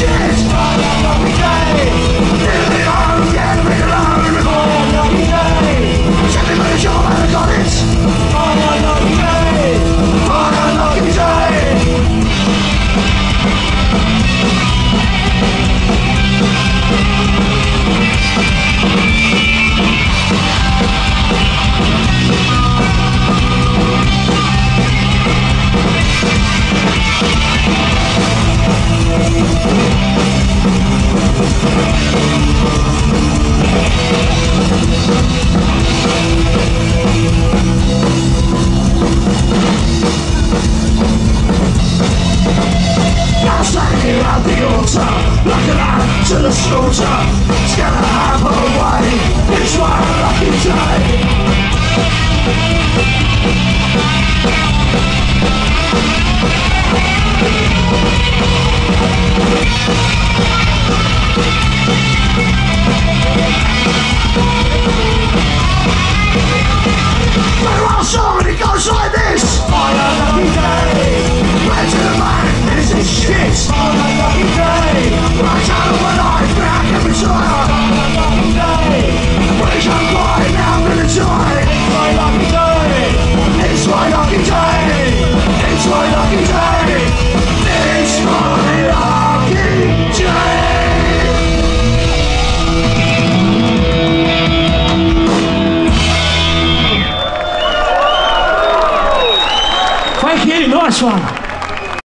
To the slaughter, it's gonna happen away. It's one lucky day. But our song and it goes like this. On a lucky day, where to the man is this shit. On a lucky day, right out of my life, back every time. On a lucky day, where's I'm crying, now I'm gonna die. It's my lucky day. It's my lucky day. It's my lucky day. It's my lucky day. Thank you, nice one.